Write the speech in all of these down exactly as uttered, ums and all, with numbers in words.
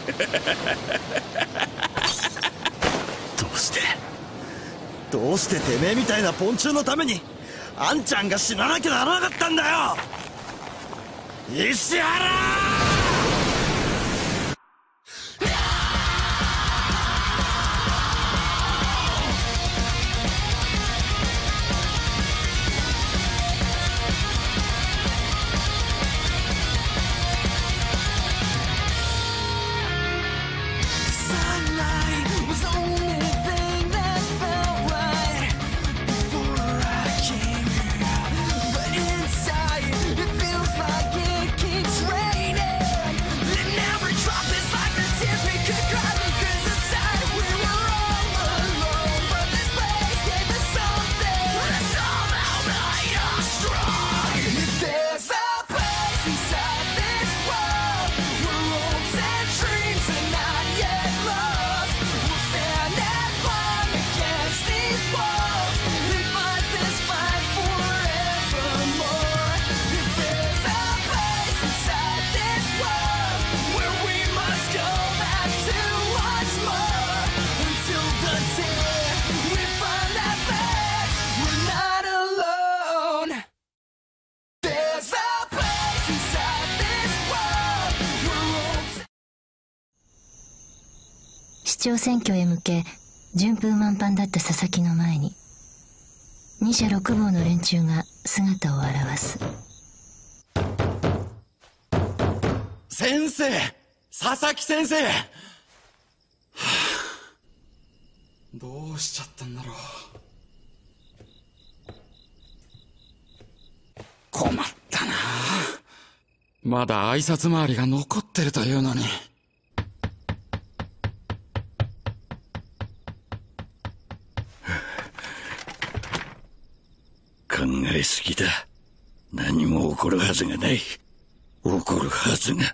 どうしてどうしててめえみたいなポンチュのためにあんちゃんが死ななきゃならなかったんだよ、石原。 市長選挙へ向け順風満帆だった佐々木の前に二社六房の連中が姿を現す。 先生、佐々木先生、はあ、 どうしちゃったんだろう。困ったな。まだ挨拶回りが残ってるというのに。 考えすぎだ。何も起こるはずがない。起こるはずが。い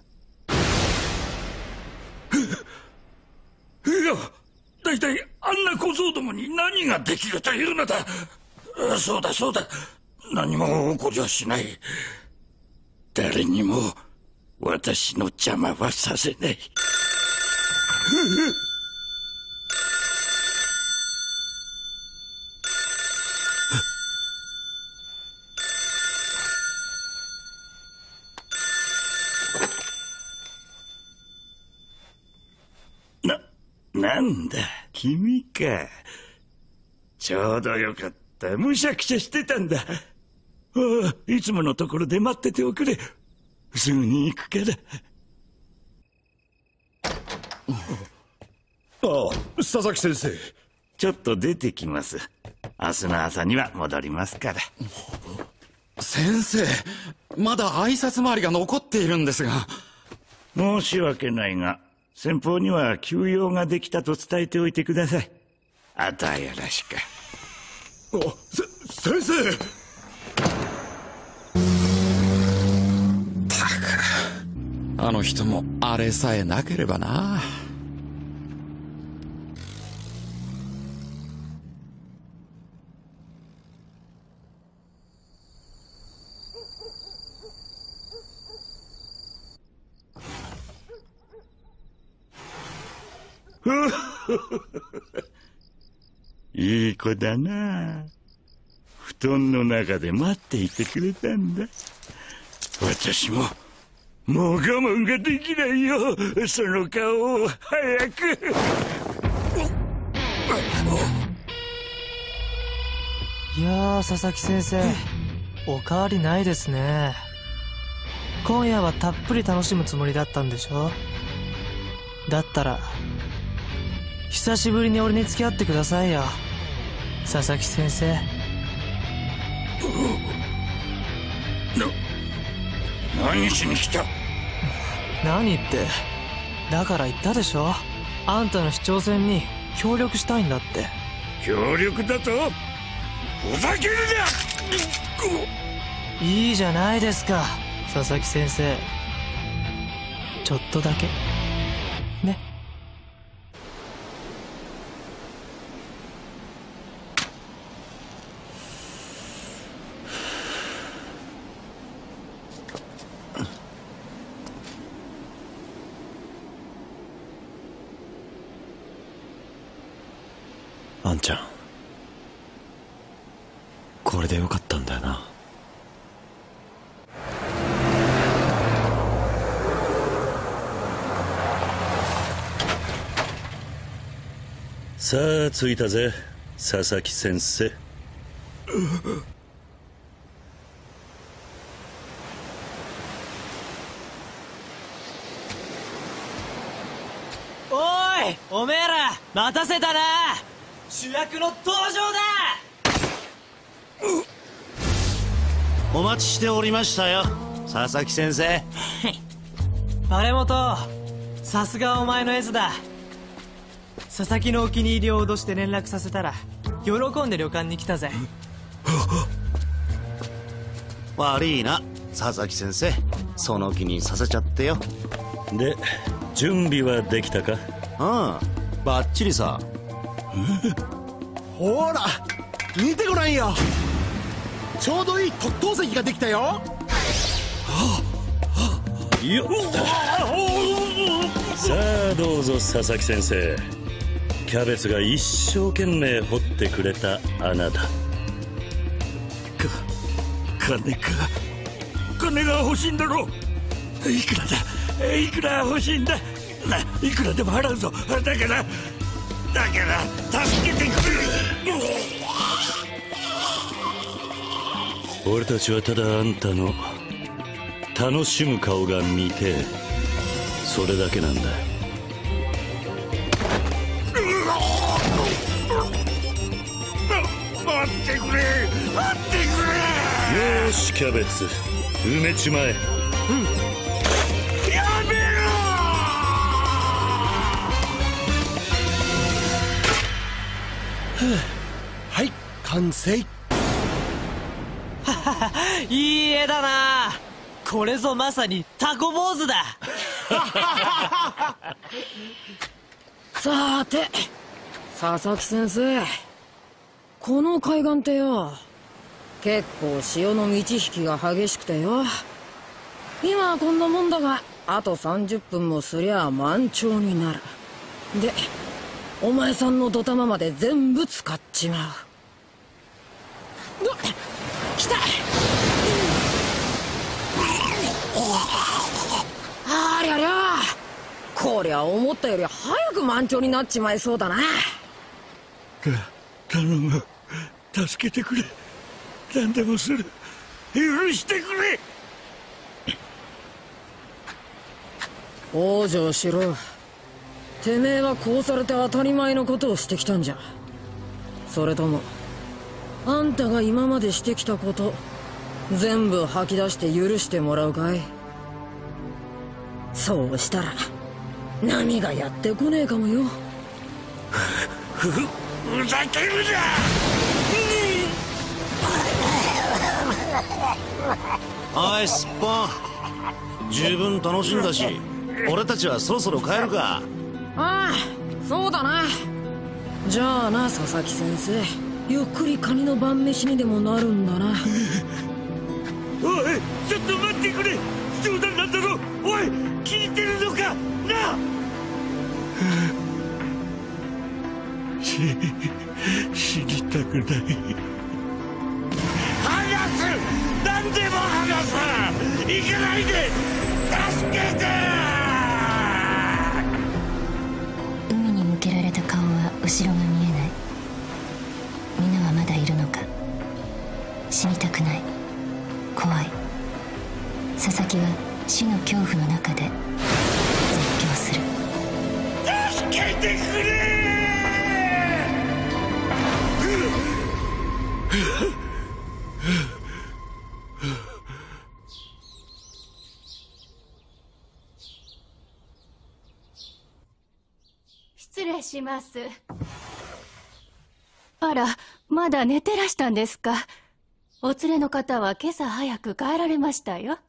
や、大体あんな小僧どもに何ができるというのだ。そうだそうだ、何も起こりはしない。誰にも私の邪魔はさせない。な、なんだ、君か。ちょうどよかった。むしゃくしゃしてたんだ。ああ、いつものところで待ってておくれ。すぐに行くから。 ああ、佐々木先生。 ちょっと出てきます。明日の朝には戻りますから。 先生、まだ挨拶回りが残っているんですが。 申し訳ないが、先方には休養ができたと伝えておいてください。あとはよろしく。 あ、せ、先生。 たく、あの人もあれさえなければな。 いい子だな。布団の中で待っていてくれたんだ。私ももう我慢ができないよ。その顔を早く。 いやー、佐々木先生、おかわりないですね。今夜はたっぷり楽しむつもりだったんでしょ。だったら久しぶりに俺に付き合ってくださいよ、佐々木先生。 な、何しに来た。 何って、だから言ったでしょ、あんたの市長選に協力したいんだって。 協力だと？ふざけるな。 いいじゃないですか、佐々木先生。ちょっとだけね。 あんちゃん、これでよかったんだよな。 さあ着いたぜ佐々木先生。 おーい、おめえら待たせたな。主役の登場だ。 お待ちしておりましたよ佐々木先生。 バ本、さすがお前の S だ。佐々木のお気に入りを脅して連絡させたら喜んで旅館に来たぜ。 悪いな佐々木先生、その気にさせちゃってよ。 で準備はできたか？ うん、バッチリさ。 ほら見てごらんよ、ちょうどいい特等席ができたよ。 よっさあどうぞ佐々木先生、キャベツが一生懸命掘ってくれた穴だ。か金か金が欲しいんだろ。いくらだいくら欲しいんだ。ないくらでも払うぞ。だからだから助けてくれ。俺たちはただあんたの楽しむ顔が見てえ、それだけなんだ。待ってくれ待ってくれ。よしキャベツ埋めちまえ。うん、やめろ。 はい、完成。 いい絵だな。これぞまさにタコ坊主だ。 さーて佐々木先生、この海岸ってよ、結構潮の満ち引きが激しくてよ、今はこんなもんだがあとさんじゅっぷんもすりゃ満潮になる。でお前さんのドタマまで全部使っちまう。うわっ来た。ありゃりゃ、こりゃ思ったより早く満潮になっちまいそうだな。 頼む助けてくれ。何でもする。許してくれ。 往生しろ。てめえはこうされて当たり前のことをしてきたんじゃ。それともあんたが今までしてきたこと全部吐き出して許してもらうかい。そうしたら波がやってこねえかもよ。 ふふふざけるな。 おいすっぽん、十分楽しんだし俺たちはそろそろ帰るか。 ああそうだな。じゃあな佐々木先生、ゆっくりカニの晩飯にでもなるんだな。 おいちょっと待ってくれ。冗談なんだろ。おい聞いてるのかな。死死にたくない。話す。何でも話す。行かないで。助けて。 海に向けられた顔は後ろが見えない。皆はまだいるのか。死にたくない、怖い。佐々木は死の恐怖の中で絶叫する。 助けてくれ。 失礼します。あら、まだ寝てらしたんですか。お連れの方は今朝早く帰られましたよ。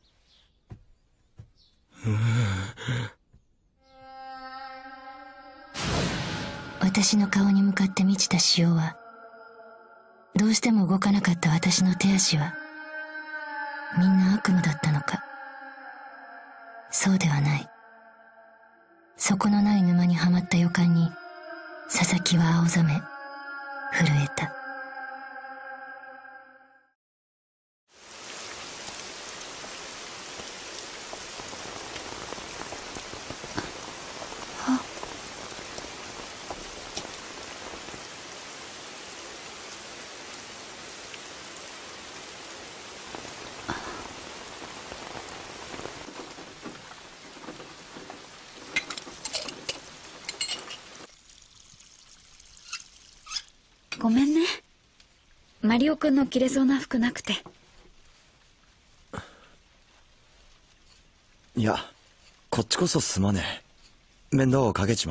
私の顔に向かって満ちた潮は、どうしても動かなかった私の手足はみんな悪夢だったのか。そうではない。底のない沼にはまった予感に佐々木は青ざめ、 震えた。 ごめんね。マリオくんの着れそうな服なくて。 いや、こっちこそすまねえ。面倒をかけちまって。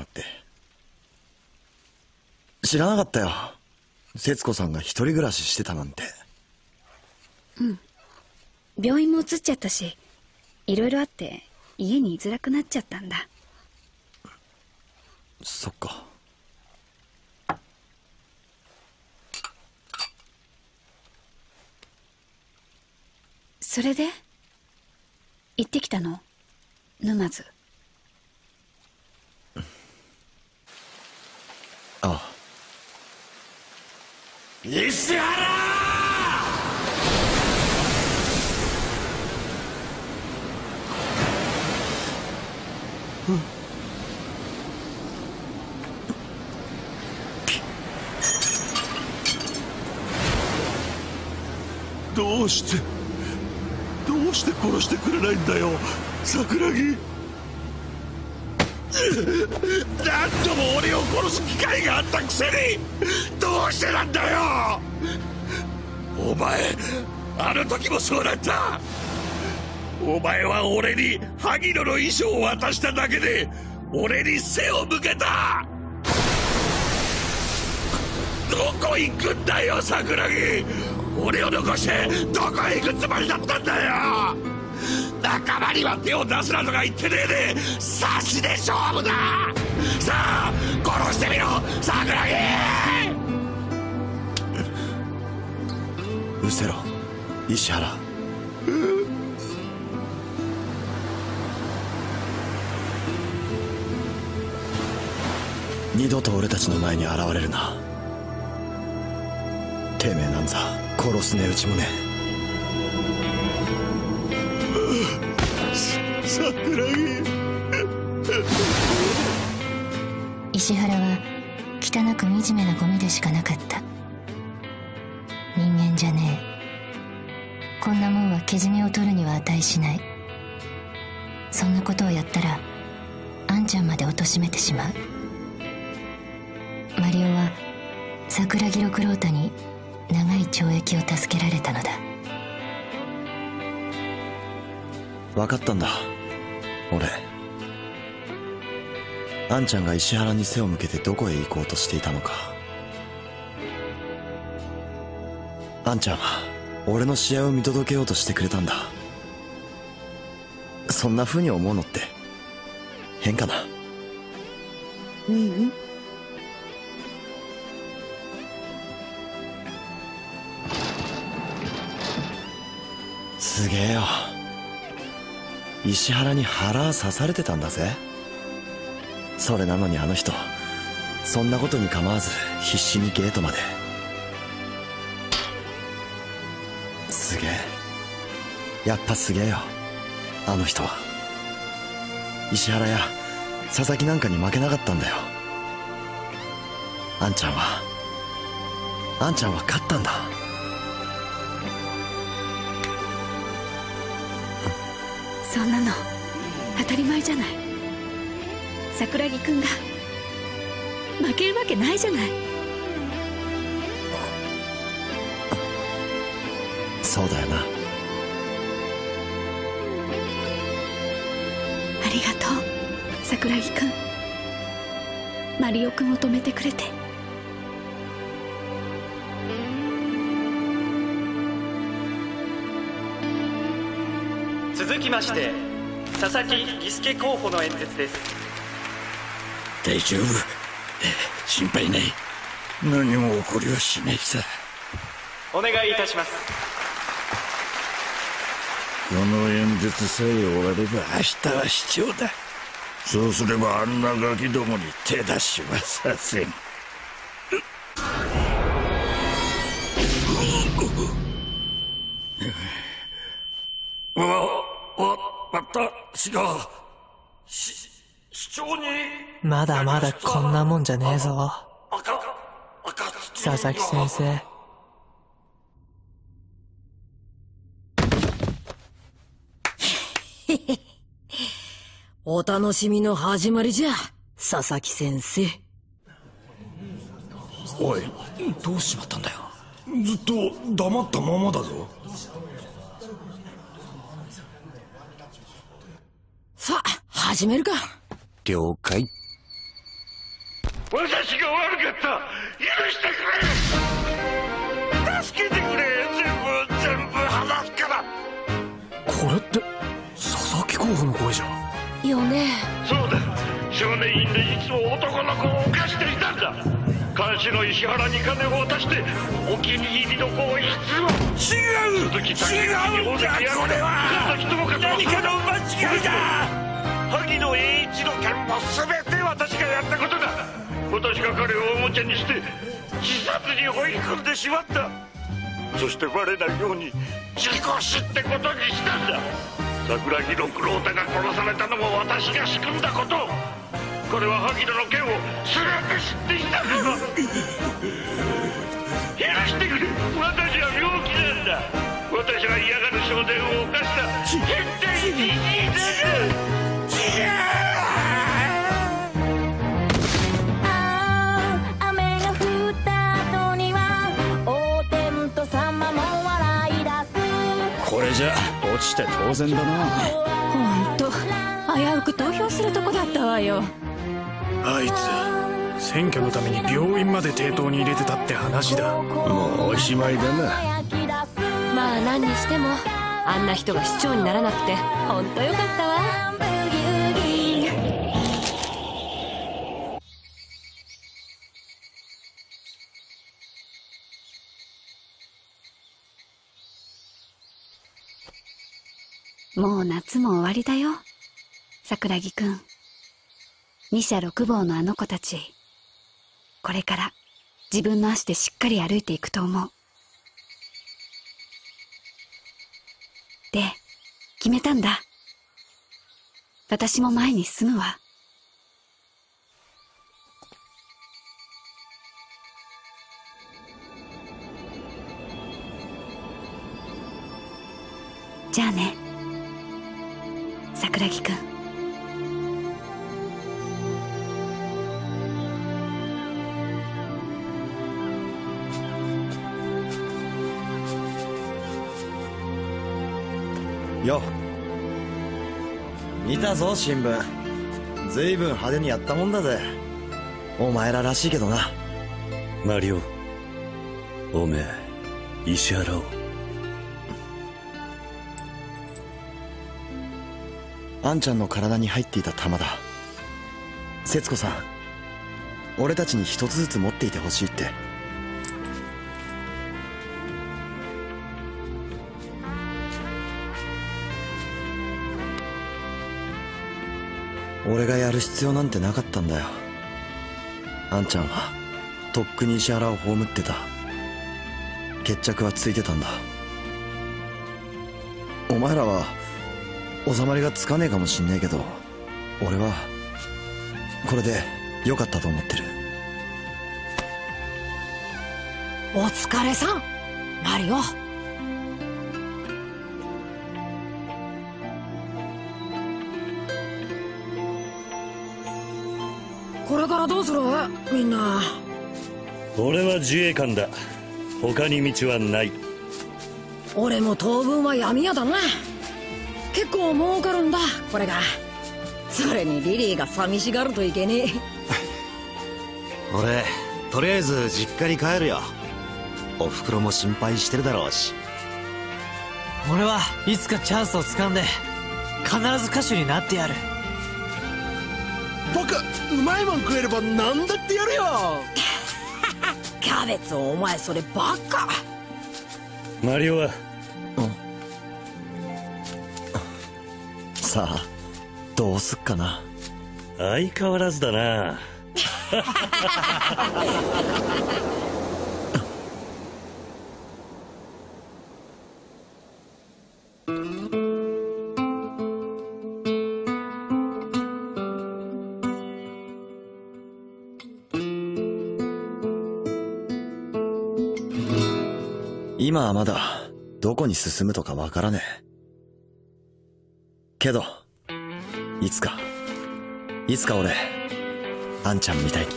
知らなかったよ。節子さんが一人暮らししてたなんて。 うん。病院も移っちゃったし、いろいろあって家に居づらくなっちゃったんだ。 そっか。 それで行ってきたの？沼津。 ああ。 石原！ うん。 どうしてどうして殺してくれないんだよ、桜木。何度も俺を殺す機会があったくせにどうしてなんだよ。お前あの時もそうだった。お前は俺に萩野の衣装を渡しただけで俺に背を向けた。どこ行くんだよ桜木。俺を残してどこへ行くつもりだったんだよ。仲間には手を出すなとか言ってねえで差しで勝負だ。さあ殺してみろ桜木。 失せろ石原。二度と俺たちの前に現れるな。てめえなんざ殺す値打ちもねえ。桜木。 石原は汚く惨めなゴミでしかなかった。人間じゃねえ。こんなもんはけじめを取るには値しない。そんなことをやったらあんちゃんまで貶めてしまう。マリオは桜木六郎太に長い懲役を助けられたのだ。 分かったんだ俺。あんちゃんが石原に背を向けてどこへ行こうとしていたのか。あんちゃんは俺の試合を見届けようとしてくれたんだ。そんな風に思うのって変かな。 うんうん。 すげえよ。石原に腹刺されてたんだぜ。それなのにあの人そんなことに構わず必死にゲートまで。すげえ。やっぱすげえよあの人は。石原や佐々木なんかに負けなかったんだよ。あんちゃんはあんちゃんは勝ったんだ。 そんなの当たり前じゃない。桜木くんが負けるわけないじゃない。 そうだよな。 ありがとう桜木くん。マリオくんを止めてくれて。 続きまして佐々木儀助候補の演説です。 大丈夫、心配ない。何も起こりはしないさ。 お願いいたします。 この演説さえ終われば明日は市長だ。そうすればあんなガキどもに手出しはさせん。 わ、わ、私が、し、市長に。 まだまだこんなもんじゃねえぞ。佐々木先生。 へへ。お楽しみの始まりじゃ、佐々木先生。 おい、どうしまったんだよ。ずっと黙ったままだぞ。 さあ、始めるか。 了解。 私が悪かった。許してくれ。助けてくれ。全部全部話すから。 これって佐々木候補の声じゃん。 よね。 そうだ。少年院でいつも男の子を犯していたんだ。監視の石原に金を渡してお気に入りの子を必要。違う。鈴木武違うんだ。これは何かの間違いだ。 萩野英一の件も全て私がやったことだ。私が彼をおもちゃにして自殺に追い込んでしまった。そしてバレないように事故死ってことにしたんだ。桜木六郎太が殺されたのも私が仕組んだこと。彼は萩野の件を全て知っていたから。許してくれ。私は病気なんだ。私は嫌がる少年を犯した変態じじいだ。 これじゃ落ちて当然だな。 ほんと危うく投票するとこだったわよ。 あいつ選挙のために病院まで抵当に入れてたって話だ。 もうおしまいだな。 まあ何にしてもあんな人が市長にならなくてほんとよかったわ。 もう夏も終わりだよ、桜木くん。二社六房のあの子たち、これから自分の足でしっかり歩いていくと思う。で、決めたんだ。私も前に進むわ。じゃあね、桜木くん。 よ、見たぞ新聞。ずいぶん派手にやったもんだぜ。お前ららしいけどな。 マリオ、おめえ石原を。 あんちゃんの体に入っていた弾だ。節子さん、俺たちに一つずつ持っていてほしいって。俺がやる必要なんてなかったんだよ。あんちゃんはとっくに石原を葬ってた。決着はついてたんだ。お前らは収まりがつかねえかもしんねえけど、俺はこれでよかったと思ってる。 お疲れさんマリオ。これからどうするみんな。 俺は自衛官だ。他に道はない。 俺も当分は闇屋だな。結構儲かるんだこれが。それにリリーが寂しがるといけねえ。 俺とりあえず実家に帰るよ。おふくろも心配してるだろうし。 俺はいつかチャンスをつかんで必ず歌手になってやる。 僕うまいもん食えれば何だってやるよ。 キャベツお前それバカ。 マリオはさあどうすっかな。 相変わらずだな。 今はまだどこに進むとかわからねえ。けどいつかいつか俺あんちゃんみたいに。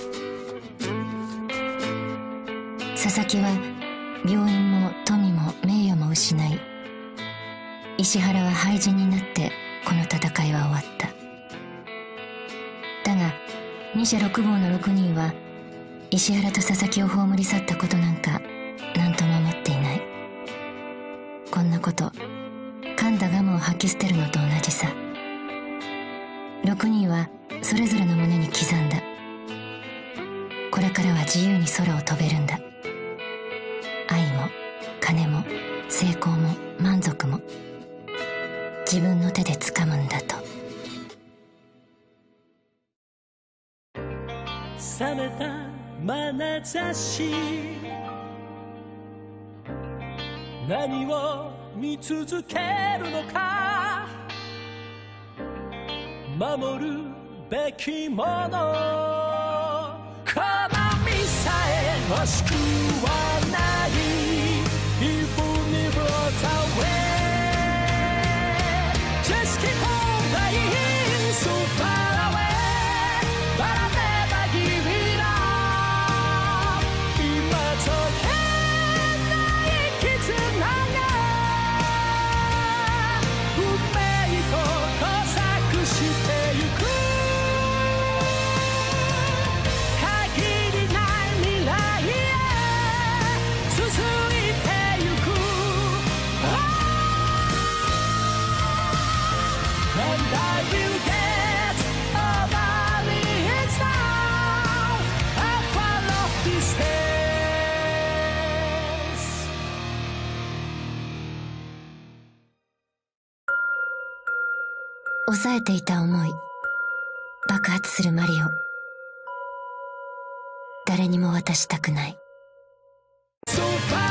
佐々木は病院も富も名誉も失い、石原は廃人になってこの戦いは終わった。だが二者六坊の六人は石原と佐々木を葬り去ったことなんか何とも思っていない。こんなこと噛んだガムを吐き捨てるのと同じさ。六人はそれぞれの胸に刻んだ。これからは自由に空を飛べるんだ。愛も金も成功も満足も自分の手で掴むんだと。 冷めた眼差し、何を見続けるのか、守るべきもの、この身さえ欲しくはない。 Even if it's away, just keep on playing so far away, but I'll never give it up. 今と変ない絆が運命と交錯してゆく。限りない未来へ続いてゆく。And I will get over it now. I follow these days. 抑えていた思い、爆発するマリオ。誰にも渡したくない。 So far